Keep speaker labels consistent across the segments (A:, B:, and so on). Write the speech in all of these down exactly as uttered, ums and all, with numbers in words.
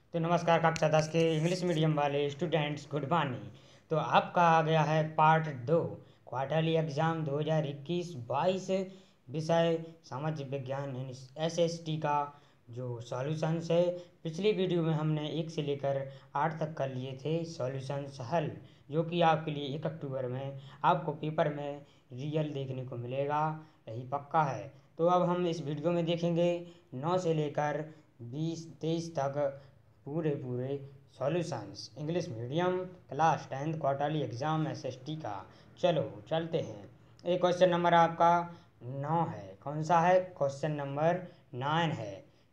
A: तो नमस्कार कक्षा दस के इंग्लिश मीडियम वाले स्टूडेंट्स, गुड मॉर्निंग। तो आपका आ गया है पार्ट दो, क्वार्टरली एग्जाम दो हज़ार इक्कीस बाईस, विषय समाज विज्ञान एसएसटी का जो सॉल्यूशंस है। पिछली वीडियो में हमने एक से लेकर आठ तक कर लिए थे सॉल्यूशंस हल, जो कि आपके लिए एक अक्टूबर में आपको पेपर में रियल देखने को मिलेगा, यही पक्का है। तो अब हम इस वीडियो में देखेंगे नौ से लेकर बीस तेईस तक पूरे पूरे solutions English medium class tenth quarterly exam SST का। चलो चलते हैं। एक क्वेश्चन नंबर आपका नौ है, कौन सा है? क्वेश्चन नंबर नाइन है,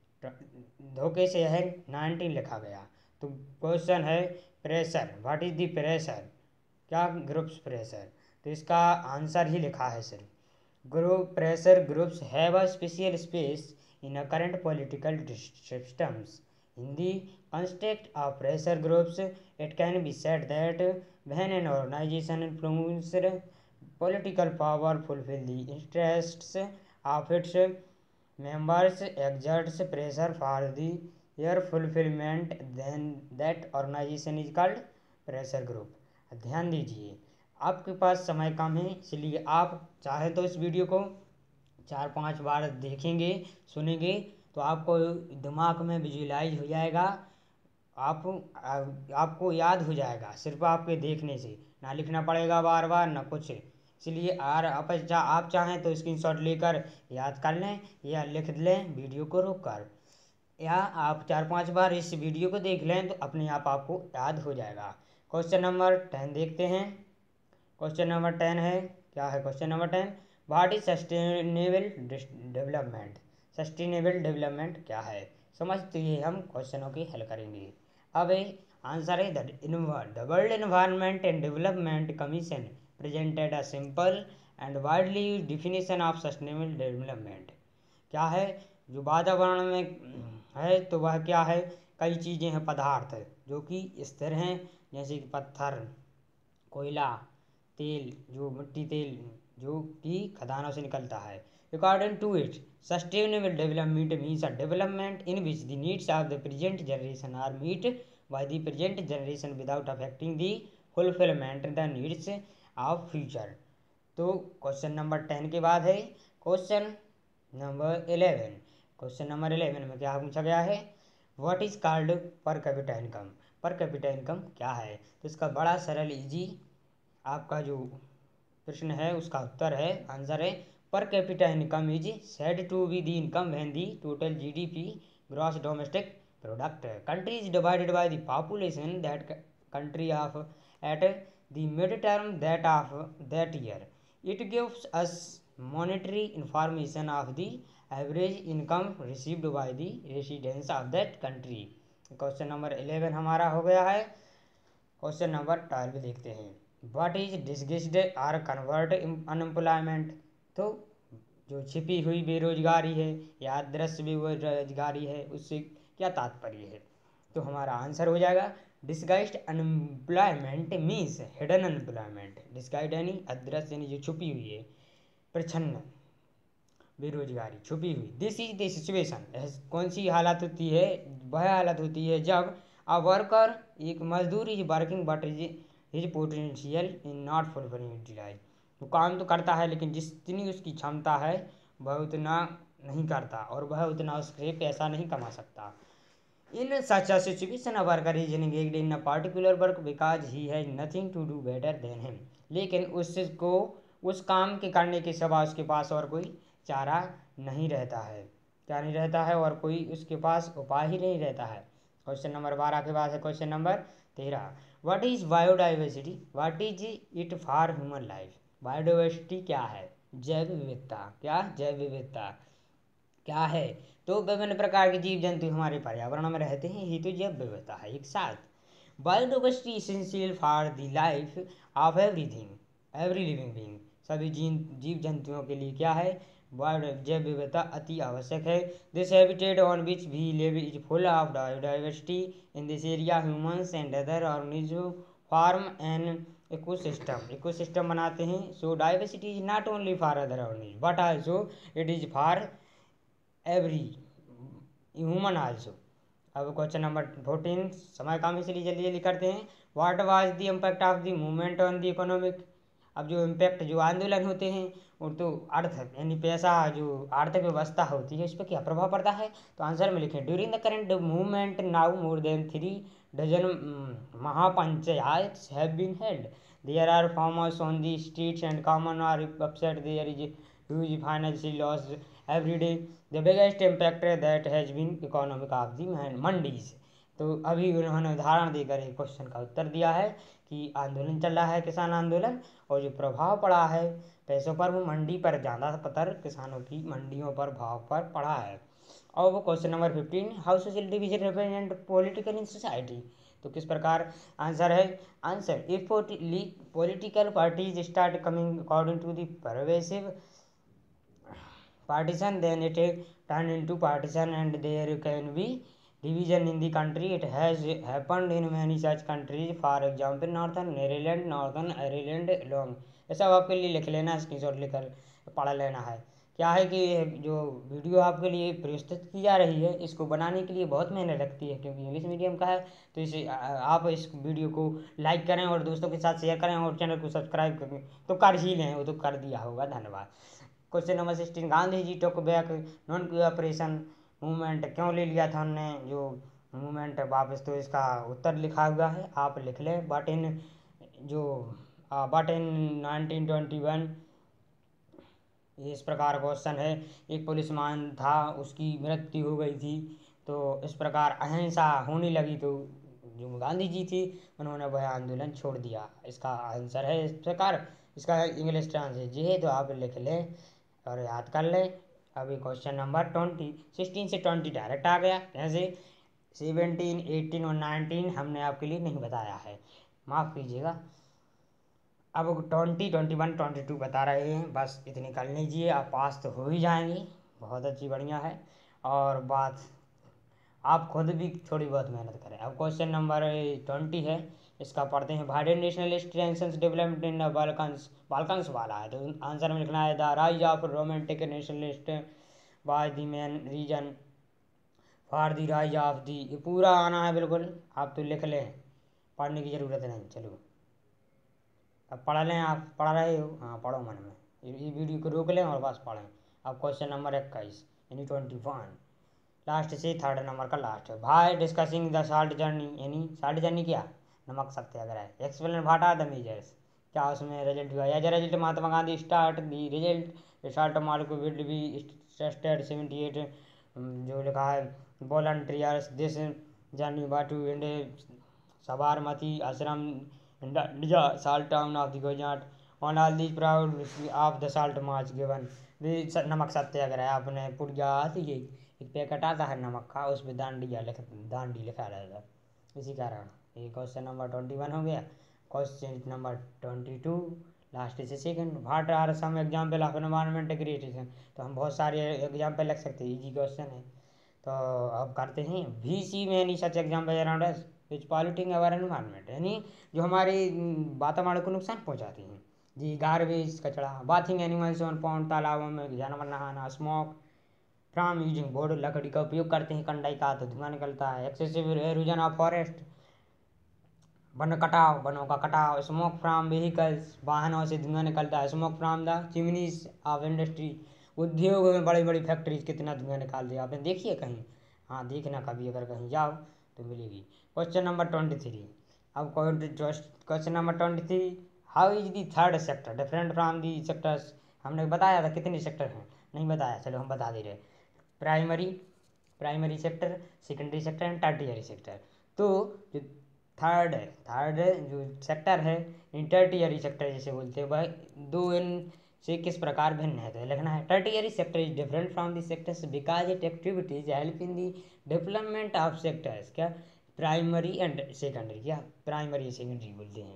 A: धोखे से है नाइनटीन लिखा गया। तो क्वेश्चन है pressure, what is the pressure? क्या ग्रुप्स प्रेशर? तो इसका आंसर ही लिखा है सिर्फ, group pressure groups have a special space in a current political systems. In the context of pressure groups, it can be said that when an organization promotes political power, fulfill the interests of its members, exerts pressure for the their fulfillment, then that organization is called pressure group. ध्यान दीजिए, आपके पास समय कम है, इसलिए आप चाहे तो इस वीडियो को चार पांच बार देखेंगे, सुनेंगे, तो आपको दिमाग में विजुलाइज हो जाएगा, आप आ, आपको याद हो जाएगा सिर्फ आपके देखने से, ना लिखना पड़ेगा बार बार ना कुछ। इसलिए आर आप चा, आप चाहें तो स्क्रीनशॉट लेकर याद कर लें या लिख लें वीडियो को रोक कर, या आप चार पांच बार इस वीडियो को देख लें तो अपने आप आपको याद हो जाएगा। क्वेश्चन नंबर टेन देखते हैं। क्वेश्चन नंबर टेन है, क्या है question number ten? What is sustainable development? Sustainable development क्या है, समझते ही हम क्वेश्चनों की हल करेंगे। अब आंसर है the world environment and development commission presented a simple and widely used definition of sustainable development. क्या है जो वातावरण में है? तो वह क्या है? कई चीज़ें हैं, पदार्थ जो कि स्थिर हैं, जैसे कि पत्थर, कोयला, तेल, जो मिट्टी तेल जो कि खदानों से निकलता है। According to it, sustainable development means a development in which the needs of the present generation are meet by the present generation without affecting the fulfilment the needs of future. तो क्वेश्चन नंबर टेन के बाद है question number eleven. Question number eleven में क्या पूछा गया है? What is called per capita income? Per capita income क्या है? तो इसका बड़ा सरल इजी आपका जो प्रश्न है उसका उत्तर है, आंसर है per capita income is said to be the income when the total GDP gross domestic product country is divided by the population that country of at the mid term that of that year. It gives us monetary information of the average income received by the residents of that country. Question number eleven हमारा हो गया है। Question number twelve देखते हैं। What is disguised or convert unemployment? तो जो छिपी हुई बेरोजगारी है या अदृश्य बेरोजगारी है, उससे क्या तात्पर्य है? तो हमारा आंसर हो जाएगा disguised unemployment means hidden unemployment. Disguised यानी अदृश्य यानी जो छुपी हुई है, प्रच्छन्न बेरोजगारी, छुपी हुई। दिस इज द सिचुएशन, कौन सी हालत होती है? वह हालत होती है जब अ वर्कर, एक मजदूर, is working but is his potential in not fulfilling utilise. वो काम तो करता है लेकिन जितनी उसकी क्षमता है वह उतना नहीं करता और वह उतना उससे पैसा नहीं कमा सकता। In such a situation a worker is engaged in a particular work because he has nothing to do better than him. लेकिन उसको उस काम के करने के सिवा उसके पास और कोई चारा नहीं रहता है। क्या नहीं रहता है? और कोई उसके पास उपाय ही नहीं रहता है। क्वेश्चन नंबर बारह के बाद है क्वेश्चन नंबर तेरह। What is biodiversity? What is it for human life? Biodiversity क्या है? जैव विविधता। क्या? जैव विविधता क्या है? तो विभिन्न प्रकार के जीव जंतु हमारे पर्यावरण में रहते हैं, ही तो जैव विविधता है एक साथ। Biodiversity essential for the life of everything every living being. सभी जीव जंतुओं के लिए क्या है? जैव विविधता अति आवश्यक है। This habitat on which we live is full of biodiversity. In this area humans and other organism form an ecosystem. Ecosystem बनाते हैं। So diversity is not only for other organism but also it is for every human also. अब question number fourteen, समय कम इसलिए जल्दी जल्दी करते हैं। What was the impact of the movement on the economic. अब जो इम्पैक्ट जो आंदोलन होते हैं और तो अर्थ यानी पैसा जो आर्थिक व्यवस्था होती है उस पर क्या प्रभाव पड़ता है। तो आंसर में लिखें, during the current movement now more than three dozen mahapanchayat have been held. There are farmers on the streets and common are upset, there is huge financial loss every day. The biggest impact that has been economic of the mandis. तो अभी उन्होंने उदाहरण देकर एक question का उत्तर दिया है कि आंदोलन चल रहा है, किसान आंदोलन, और जो प्रभाव पड़ा है पैसों पर वो मंडी पर ज़्यादातर किसानों की मंडियों पर भाव पर पड़ा है। और वो question number fifteen, how social division represent political in society. तो किस प्रकार आंसर है, answer if political parties start coming according to the pervasive partition, then it turn into partition and there can be division in the country. It has happened in many such countries, for example northern Ireland, northern Ireland long। ऐसा आपके लिए लिख लेना, screenshot लेकर पढ़ लेना है। क्या है कि जो वीडियो आपके लिए प्रस्तुत की जा रही है इसको बनाने के लिए बहुत मेहनत लगती है, क्योंकि इंग्लिश मीडियम का है। तो इसे आप इस वीडियो को लाइक करें और दोस्तों के साथ शेयर करें और चैनल को सब्सक्राइब करें तो कर ही लें, वो तो कर दिया होगा। धन्यवाद। Question number sixteen, Gandhi ji took back non cooperation movement. क्यों ले लिया था हमने जो मूवमेंट वापस, तो इसका उत्तर लिखा हुआ है, आप लिख लें। बट इन जो but in nineteen twenty one, इस प्रकार क्वेश्चन है। एक पुलिसमैन था, उसकी मृत्यु हो गई थी, तो इस प्रकार अहिंसा होने लगी, तो जो गांधी जी थी उन्होंने वह आंदोलन छोड़ दिया। इसका आंसर है इस प्रकार। इसका इंग्लिश ट्रांसलेट जी है, तो आप लिख लें और याद कर लें। अभी क्वेश्चन नंबर ट्वेंटी, सिक्सटीन से ट्वेंटी डायरेक्ट आ गया, जैसे सेवनटीन एटीन और नाइनटीन हमने आपके लिए नहीं बताया है, माफ़ कीजिएगा। अब twenty twenty one twenty two बता रहे हैं, बस इतनी कर लीजिए, आप पास तो हो ही जाएंगे। बहुत अच्छी बढ़िया है, और बात आप खुद भी थोड़ी बहुत मेहनत करें। अब क्वेश्चन नंबर ट्वेंटी है, इसका पढ़ते हैं। वाइडेड nationalist tensions developed in Balkans, Balkans वाला है, तो आंसर में लिखना है the rise of romantic nationalist was the main reason for the rise of the. ये पूरा आना है बिल्कुल, आप तो लिख लें, पढ़ने की ज़रूरत नहीं। चलो अब पढ़ लें, आप पढ़ रहे हो, हाँ पढ़ो मन में, ये वीडियो को रोक लें और बस पढ़ें। अब क्वेश्चन नंबर इक्कीस यानी ट्वेंटी वन, लास्ट से थर्ड नंबर का लास्ट है। भाई डिस्कसिंग द साल्ट जर्नी, यानी साल्ट जर्नी क्या, नमक सत्याग्रह। Explain what are the measures, क्या उसमें रिजल्ट हुआ। As result Mahatma Gandhi start the result start march will be tested seventy eight, जो लिखा है वॉलंटियर्स दिस जर्नी बा to India Sabarmati Ashram India salt town of the Gujarat on all the proud of the salt march given. नमक सत्याग्रह आपने पुड़िया आती है, एक पैकेट आता है नमक का, उस पर दांडिया लिख दांडी लिखा रहता है, इसी कारण ये क्वेश्चन नंबर ट्वेंटी वन हो गया। Question number twenty two last से second, what are some example of environment creation. तो हम बहुत सारे एग्जाम्पल लिख सकते हैं, इजी क्वेश्चन है। तो अब करते हैं वी सी में any such example around us which polluting our environment, यानी जो हमारे वातावरण को नुकसान पहुंचाती हैं जी। गार्बेज कचरा, बाथिंग एनिमल्स ऑन पॉन्ड, तालाबों में जानवर नहाना, स्मोक फ्राम यूजिंग बोर्ड, लकड़ी का उपयोग करते हैं कंडाई का तो धुआं निकलता है। एक्सेसिव एरोजन ऑफ फॉरेस्ट, वन कटाव, वनों का कटाव। स्मोक फ्राम व्हीकल्स, वाहनों से धुआं निकलता है। Smoke from the chimneys of industry, उद्योग में बड़ी बड़ी फैक्ट्रीज कितना धुआं निकालती है, आपने देखी है कहीं, हाँ देखना कभी अगर कहीं जाओ तो मिलेगी। क्वेश्चन नंबर ट्वेंटी थ्री, अब question number twenty three, how is the third sector different from the sectors. हमने बताया था कितने सेक्टर हैं, नहीं बताया, चलो हम बता दे रहे। Primary primary sector, secondary sector and tertiary sector. तो जो थर्ड है, थर्ड जो सेक्टर है इन टर्टियरी सेक्टर जैसे बोलते हैं, वह दो इन से किस प्रकार भिन्न है, तो लिखना है tertiary sector is different from the sectors because it activities help in the development of sectors. क्या प्राइमरी एंड सेकेंडरी, क्या प्राइमरी सेकेंडरी बोलते हैं।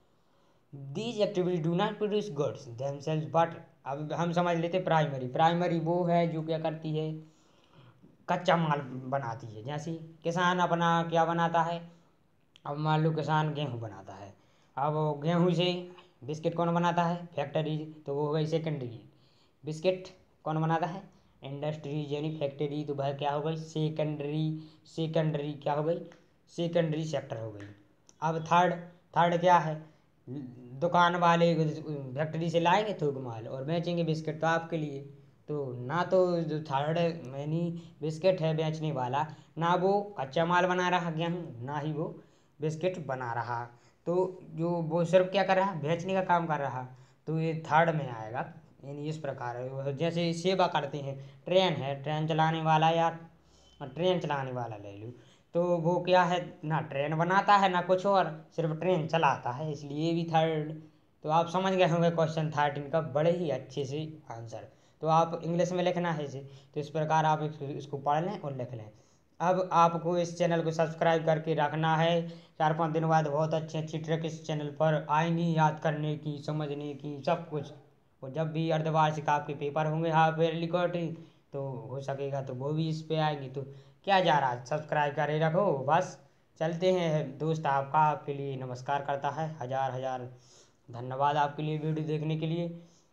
A: These activities do not produce goods themselves but, अब हम समझ लेते प्राइमरी। प्राइमरी वो है जो क्या करती है, कच्चा माल बनाती है, जैसे किसान अपना क्या बनाता है, अब मान लो किसान गेहूँ बनाता है, अब गेहूँ से बिस्किट कौन बनाता है, फैक्ट्री, तो वो हो गई सेकेंडरी। बिस्किट कौन बनाता है, इंडस्ट्रीज यानी फैक्ट्री, तो वह क्या हो गई सेकेंडरी, सेकेंडरी क्या हो गई सेकेंडरी सेक्टर हो गई। अब थर्ड, थर्ड क्या है, दुकान वाले फैक्ट्री से लाएंगे थोक माल और बेचेंगे बिस्किट तो आपके लिए। तो ना तो जो थर्ड यानी बिस्किट है बेचने वाला, ना वो कच्चा माल बना रहा गेहूँ, ना ही वो बिस्किट बना रहा, तो जो वो सिर्फ क्या कर रहा बेचने का काम कर रहा, तो ये थर्ड में आएगा। यानी इस प्रकार है, जैसे सेवा करते हैं, ट्रेन है, ट्रेन चलाने वाला या ट्रेन चलाने वाला ले लो, तो वो क्या है ना ट्रेन बनाता है ना कुछ और, सिर्फ ट्रेन चलाता है, इसलिए भी थर्ड। तो आप समझ गए होंगे क्वेश्चन थर्टीन का बड़े ही अच्छे से आंसर। तो आप इंग्लिश में लिखना है इसे, तो इस प्रकार आप इसको इसको पढ़ लें और लिख लें। अब आपको इस चैनल को सब्सक्राइब करके रखना है। चार पाँच दिन बाद बहुत अच्छी अच्छी ट्रिक इस चैनल पर आएंगी, याद करने की, समझने की, सब कुछ। और जब भी अर्धवार्षिक आपके पेपर होंगे हाफ ईयरली क्वार्टरली, तो हो सकेगा तो वो भी इस पे आएंगी। तो क्या जा रहा है, सब्सक्राइब करे रखो बस। चलते हैं दोस्त, आपका आपके लिए नमस्कार करता है, हज़ार हज़ार धन्यवाद आपके लिए वीडियो देखने के लिए।